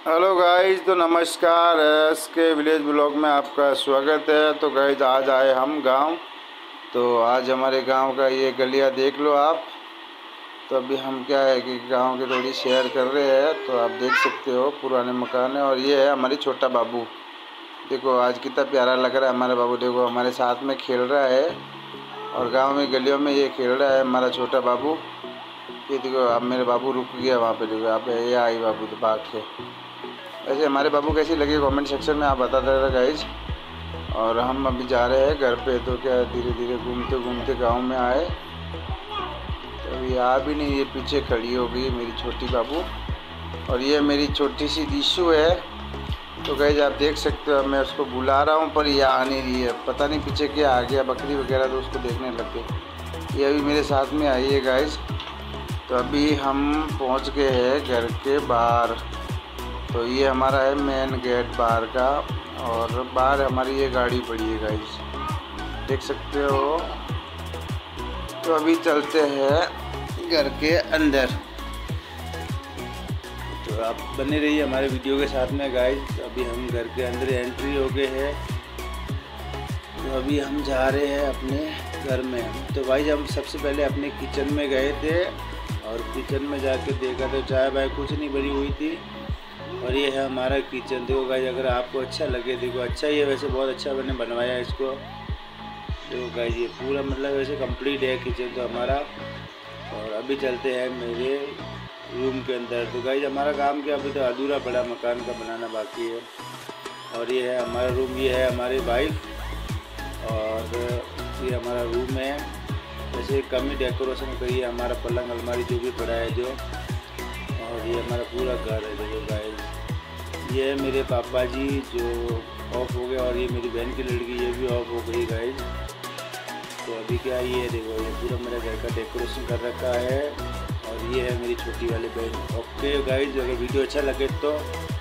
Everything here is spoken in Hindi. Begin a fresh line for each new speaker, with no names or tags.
हेलो गाइज, तो नमस्कार। एस के विलेज ब्लॉग में आपका स्वागत है। तो गाइज आज आए हम गांव। तो आज हमारे गांव का ये गलिया देख लो आप। तो अभी हम क्या है कि गांव की थोड़ी शेयर कर रहे हैं। तो आप देख सकते हो पुराने मकान है और ये है हमारी छोटा बाबू। देखो आज कितना प्यारा लग रहा है हमारा बाबू। देखो हमारे साथ में खेल रहा है और गाँव में गलियों में ये खेल रहा है हमारा छोटा बाबू। ये देखो अब मेरे बाबू रुक गया वहाँ पे। देखो यहाँ पे ये आई बाबू तो भाग के। वैसे हमारे बाबू कैसी लगी कमेंट सेक्शन में आप बता देना गाइज। और हम अभी जा रहे हैं घर पे। तो क्या धीरे धीरे घूमते घूमते गांव में आए। तो अभी आ भी नहीं, ये पीछे खड़ी हो गई मेरी छोटी बाबू। और ये मेरी छोटी सी दिशु है। तो गाइज आप देख सकते हो मैं उसको बुला रहा हूँ पर ये आ नहीं रही है। पता नहीं पीछे क्या आ गया, बकरी वगैरह तो उसको देखने लग गए। ये अभी मेरे साथ में आई है गाइज। तो अभी हम पहुँच गए हैं घर के बाहर। तो ये हमारा है मेन गेट बाहर का। और बाहर हमारी ये गाड़ी पड़ी है गाइस, देख सकते हो। तो अभी चलते हैं घर के अंदर। तो आप बने रहिए हमारे वीडियो के साथ में गाइस। अभी हम घर के अंदर एंट्री हो गए हैं। तो अभी हम जा रहे हैं अपने घर में। तो भाई हम सबसे पहले अपने किचन में गए थे और किचन में जाके देखा तो चाय भाई कुछ नहीं बनी हुई थी। और ये है हमारा किचन। देखो गाइस अगर आपको अच्छा लगे, देखो अच्छा ही है, वैसे बहुत अच्छा मैंने बनवाया है इसको। देखो गाइस ये पूरा मतलब वैसे कंप्लीट है किचन तो हमारा। और अभी चलते हैं मेरे रूम के अंदर। तो गाइस हमारा काम क्या अभी तो अधूरा पड़ा, मकान का बनाना बाकी है। और ये है हमारा रूम, ये है हमारी वाइफ और ये हमारा रूम है। वैसे कम ही डेकोरेशन करी है, हमारा पलंग अलमारी जो भी पड़ा है जो। और ये हमारा पूरा घर है। देखो गाइस ये है मेरे पापा जी जो ऑफ हो गए और ये मेरी बहन की लड़की ये भी ऑफ हो गई गाइस। तो अभी क्या ये देखो ये पूरा मेरे घर का डेकोरेशन कर रखा है। और ये है मेरी छोटी वाली बहन। ओके गाइस अगर वीडियो अच्छा लगे तो